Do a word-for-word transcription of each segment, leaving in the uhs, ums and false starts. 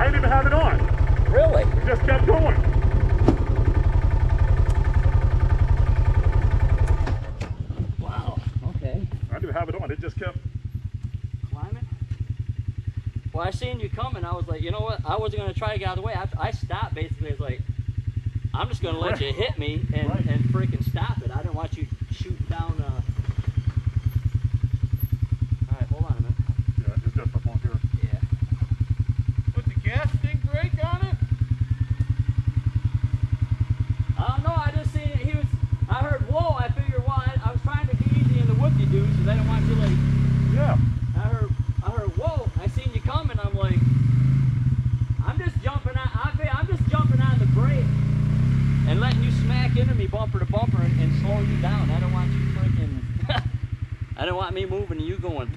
didn't even have it on. Really? It just kept going. Wow. Okay. I didn't even have it on. It just kept climbing. Well, I seen you coming. I was like, you know what? I wasn't gonna try to get out of the way. I, I stopped basically. I was like, I'm just gonna let right. you hit me and right. and freaking stop it. I didn't want you shooting down. Uh... All right, hold on a minute. Yeah, it's just up on here. Yeah. Was the gas thing break on it? I don't know. I just seen it. He was. I heard whoa. I figured well. I, I was trying to be easy in the whoopie-doo, so I didn't want you like. Yeah. I heard. I heard whoa. I seen you coming. I'm like. I'm just jumping out. I, I'm just jumping on the brake. And letting you smack into me bumper to bumper and, and slow you down. I don't want you freaking... I don't want me moving and you going...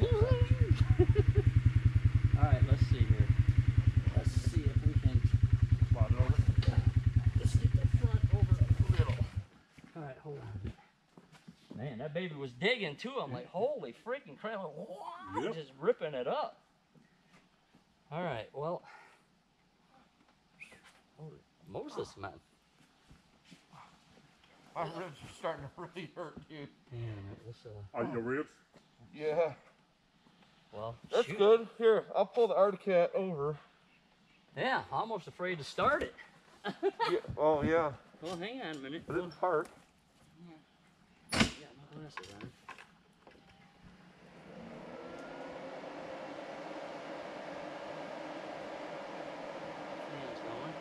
Alright, let's see here. Let's see if we can... Slide it over. Let's get the front over a little. Alright, hold on. Man, that baby was digging too. I'm like, holy freaking crap. Yep. Just ripping it up. Alright, well... Moses, man. My ribs are starting to really hurt, dude. Yeah, let's, uh, oh, your ribs? Yeah. Well, that's shoot. good. Here, I'll pull the Articat over. Yeah, almost afraid to start it. Yeah. Oh, yeah. Well, hang on a minute. But it's hard. Yeah, my glasses on. Fan's going.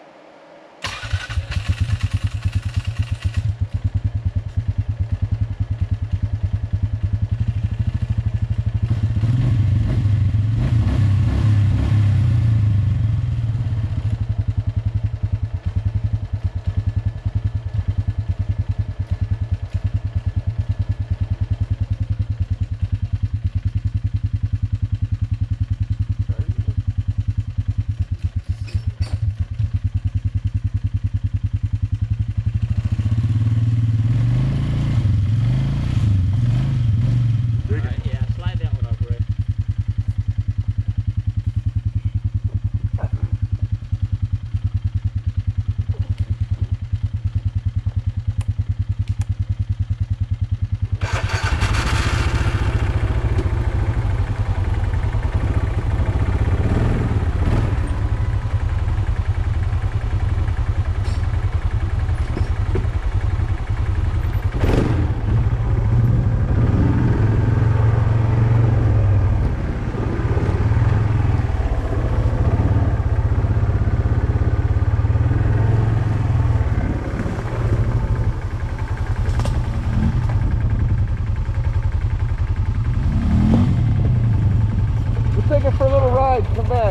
For a little ride, come back.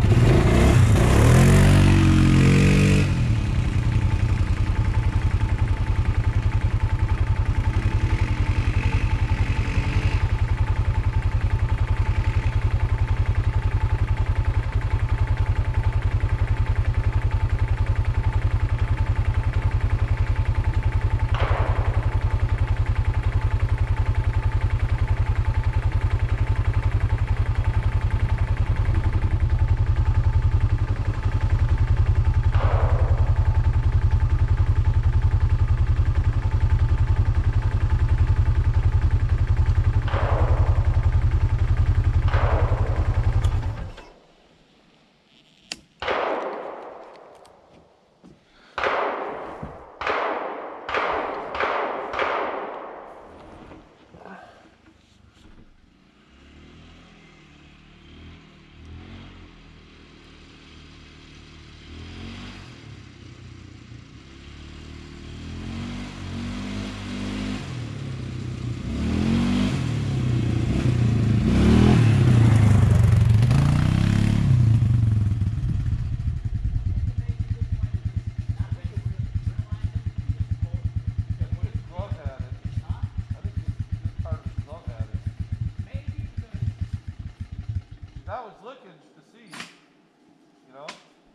I was looking to see, you know.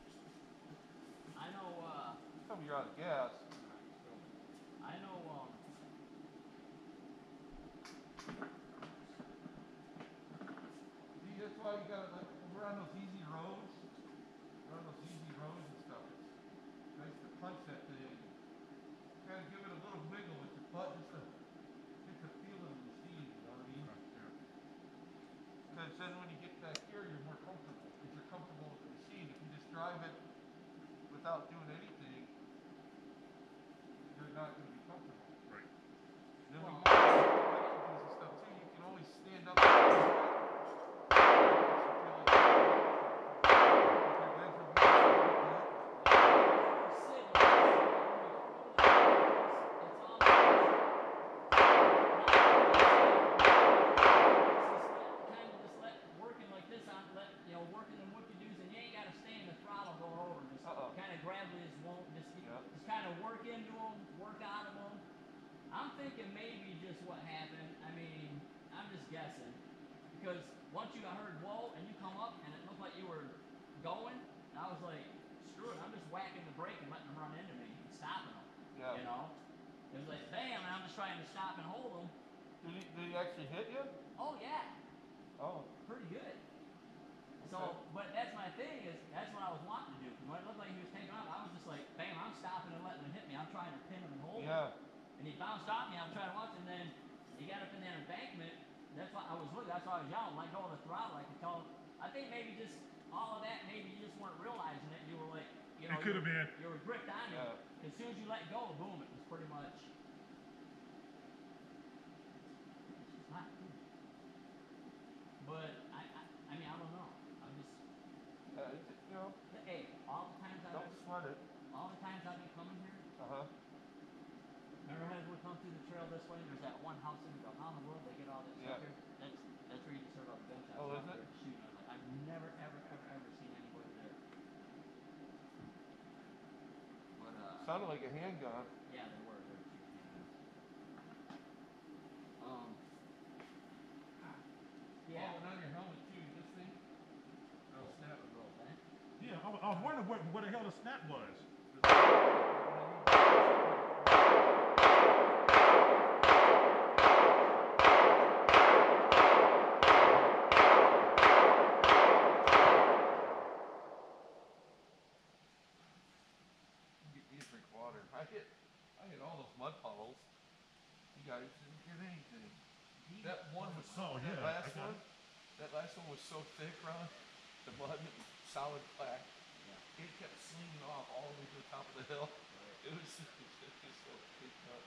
I know, uh... Tell me you're out of gas. I know, um... See, that's why you gotta, like, we're on those easy roads. We're on those because then when you get back here, you're more comfortable. If you're comfortable with the machine, if you just drive it without doing anything, you're not going to be comfortable. Right. Then Well, we go and stuff too. You can always stand up. Kind of gradually just won't just, Yep. just kind of work into them, work out of them. I'm thinking maybe just what happened. I mean, I'm just guessing because once you heard whoa and you come up and it looked like you were going, I was like, screw it, I'm just whacking the brake and letting them run into me and stopping them. Yeah. You know, it was like bam, and I'm just trying to stop and hold them. Did he, did he actually hit you? Oh yeah. Oh. Pretty good. So, Okay. but that's my thing is, that's what I was wanting to do. When it looked like he was taking off, I was just like, bam, I'm stopping and letting him hit me. I'm trying to pin him and hold him. Yeah. And he bounced off me, I'm trying to watch, and then he got up in that embankment. That's why I was looking, that's why I was yelling, let go of the throttle. I could tell, I think maybe just all of that, maybe you just weren't realizing it. You were like, you know, It could you, have been. you were gripped on Yeah. it. As soon as you let go, boom, it was pretty much. It's hot too. But I, I, I mean, I don't know. I'm just. Yeah, it's, you know, Hey, all the times I've don't been, sweat it. all the times I've been coming here. Uh huh. Remember as we come through the trail this way, there's that one house in the how in the world they get all that Yeah. stuff here? That's that's where you just heard all the gunshots. Oh, is out it? there shooting. I was like, I've never, ever, ever, ever seen anybody there. But uh Sounded like a handgun. yeah, they were, they were shooting handguns. Um Yeah. Oh, and on your helmet too, this thing. Oh, snap. Roll that. Yeah, I, was- I was wondering what, what the hell the snap was. You need to drink water. I hit, I hit all those mud puddles. You guys didn't get anything. That one was so. Oh, that yeah, last I got one. it. That last one was so thick, Ron. The mud, solid black. Yeah. It kept slinging off all the way to the top of the hill. Right. It was, it was just so kicked up.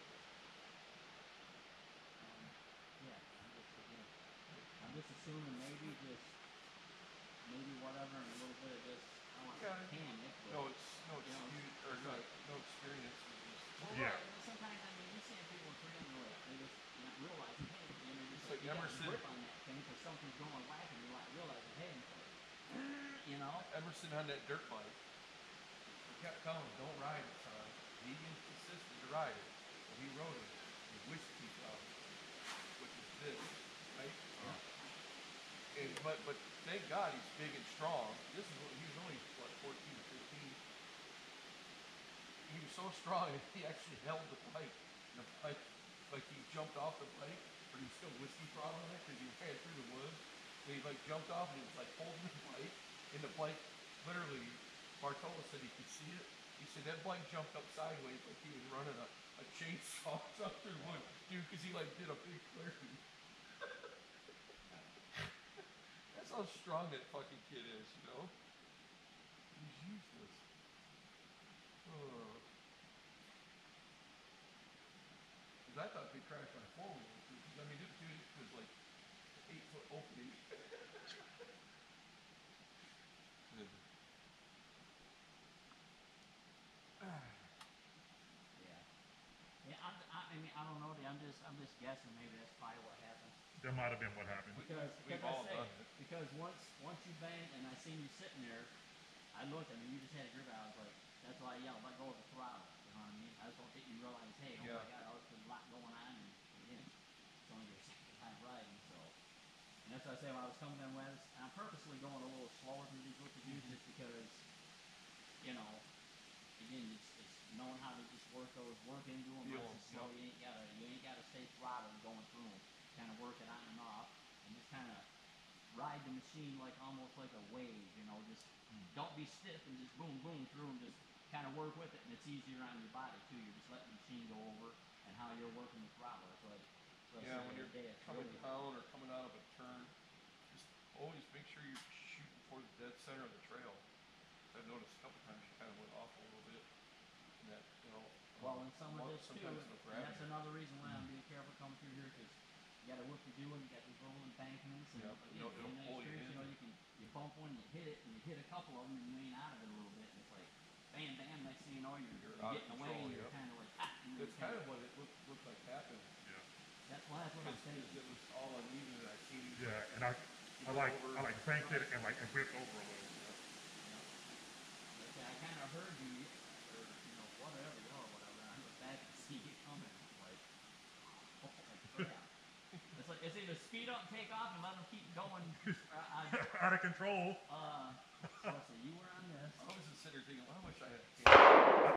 Um, yeah, I'm just again, I'm just assuming maybe just maybe whatever and a little bit of this I don't want to Yeah. panic, but No, it's no you know, excuse or it's no, like, no experience. It's just, well, Yeah. right, and sometimes I mean you see people in freedom and like they just you're not realizing, hey, you know, just It's like, like you got Emerson. a grip on that thing because something's going whack and you're not realizing, hey, you know. Emerson on that dirt bike. He kept telling him, don't ride it, son. He insisted to ride it. So he rode it. The whiskey problem, which is this, right? And, but but thank God he's big and strong. This is what he was only what fourteen or fifteen. He was so strong that he actually held the bike. The bike, like he jumped off the bike, but he was still whiskey throttling it because he ran through the woods. And he like jumped off and he was like holding the bike, and the bike literally. Bartola said he could see it. He said that bike jumped up sideways like he was running a, a chainsaw up through the woods, dude, because he like did a big clearing. That's how strong that fucking kid is, you know? He's useless. Oh. Because I thought they crashed my four wheels. I mean, this dude was like eight foot opening. Yeah. Yeah, I, I, I mean, I don't know. I'm just, I'm just guessing. Maybe that's probably what happened. That might have been what happened. Because, We've because all I say, done it. because once, once you banged and I seen you sitting there, I looked. I mean, you just had a grip out. I was like, that's why I yelled, let go of the throttle. You know what I mean? I just don't think you realize, hey, oh Yeah. my God, there's a lot going on. And again, it's only your second time riding, so. And that's what I say when I was coming in west. I'm purposely going a little slower through these loop reviews just because, you know, again, it's, it's knowing how to just work those, work into them. Feel Nice and 'em, slow. yep. You ain't gotta, you ain't gotta stay throttled going through them. Kind of work it on and off, and just kind of ride the machine like almost like a wave. You know, just don't be stiff and just boom, boom through them. Just kind of work with it, and it's easier on your body too. You're just letting the machine go over, and how you're working the throttle. It's like, it's like Yeah, when you're day, it's coming really, down or coming out of a turn, just always make sure you're shooting for the dead center of the trail. I've noticed a couple times she kind of went off a little bit. And that, you know, Well, um, and some of one- this too, sometimes and they'll grab that's you. another reason why I'm being careful coming through here, because you gotta what you're doing, you got these rolling embankments, and Yep, again, it'll- in it'll the pull you experience, you in. know, you can, you bump one, you hit it, and you hit a couple of them, and you ain't out of it a little bit, and it's like, bam, bam, next thing you know, you're, You're you're out of getting away, control, and you're yep. kinda like, ah, and then That's you kind kinda, of what it looked, looked like happened. Yeah. that's, well, that's what I'm Because saying. it was all uneven and I seen him. Yeah, and I, I like, I like banked it and like, and whipped over a little. Okay, I kind of heard you, or you know, whatever, or whatever. And I look back and see you coming. I'm like, holy crap! It's like it's either speed up and take off and let them keep going. Or I, Out of control. uh, so I said, you were on this. I was just sitting there thinking, well, how much I had.